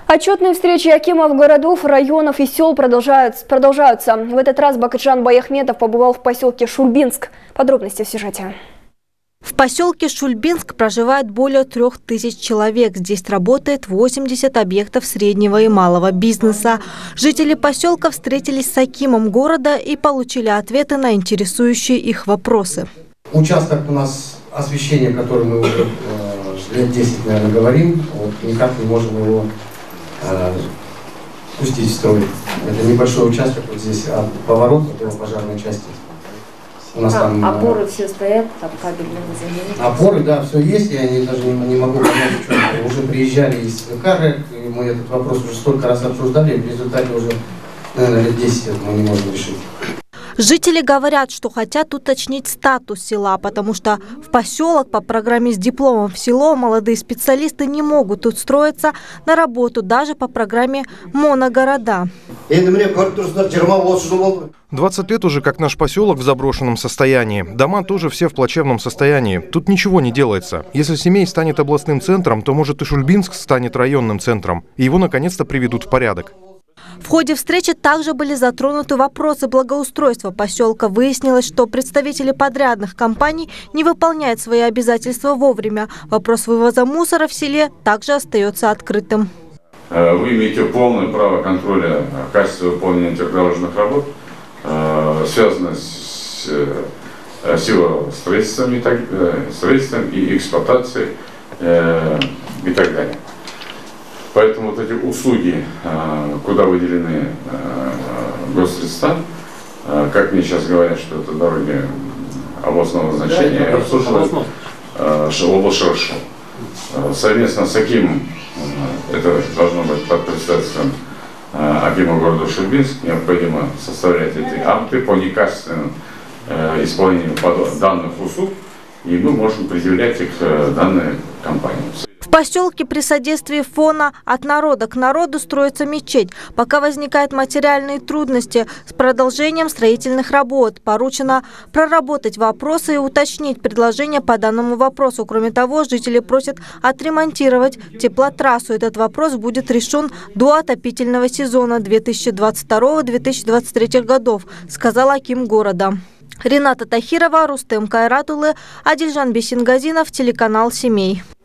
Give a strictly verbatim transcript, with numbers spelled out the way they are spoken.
Отчетные встречи акимов городов, районов и сел продолжаются. продолжаются. В этот раз Бакытжан Баяхметов побывал в поселке Шульбинск. Подробности в сюжете. В поселке Шульбинск проживает более трех тысяч человек. Здесь работает восемьдесят объектов среднего и малого бизнеса. Жители поселка встретились с акимом города и получили ответы на интересующие их вопросы. Участок у нас освещение, которое мы уже э, лет десять, наверное, говорим, вот, никак не можем его э, пустить в строй. Это небольшой участок вот здесь от поворота до пожарной части. У нас а, там, опоры э, все стоят, там кабельные замены. Опоры, да, все есть, я не, даже не, не могу понять, что уже приезжали из КАРЭК, и мы этот вопрос уже столько раз обсуждали, и в результате уже, наверное, лет десять мы не можем решить. Жители говорят, что хотят уточнить статус села, потому что в поселок по программе «С дипломом в село» молодые специалисты не могут устроиться на работу даже по программе «Моногорода». двадцать лет уже как наш поселок в заброшенном состоянии. Дома тоже все в плачевном состоянии. Тут ничего не делается. Если Семей станет областным центром, то, может, и Шульбинск станет районным центром. И его наконец-то приведут в порядок. В ходе встречи также были затронуты вопросы благоустройства поселка. Выяснилось, что представители подрядных компаний не выполняют свои обязательства вовремя. Вопрос вывоза мусора в селе также остается открытым. Вы имеете полное право контроля качества выполнения тех дорожных работ, связанных с, с его строительством и, так, строительством и эксплуатацией и так далее. Поэтому вот эти услуги, куда выделены госсредства, как мне сейчас говорят, что это дороги областного значения, да, обслуживают область Шаршо. Совместно с акимом, это должно быть под председательством акима города Шульбинск, необходимо составлять эти акты по некачественному исполнению данных услуг, и мы можем предъявлять их данной компании. В поселке при содействии фонда «От народа к народу» строится мечеть. Пока возникают материальные трудности с продолжением строительных работ. Поручено проработать вопросы и уточнить предложения по данному вопросу. Кроме того, жители просят отремонтировать теплотрассу. Этот вопрос будет решен до отопительного сезона две тысячи двадцать второго — две тысячи двадцать третьего годов, сказал аким города. Рената Тахирова, Рустем Кайратулы, Адильжан Бесингазинов, телеканал «Семей».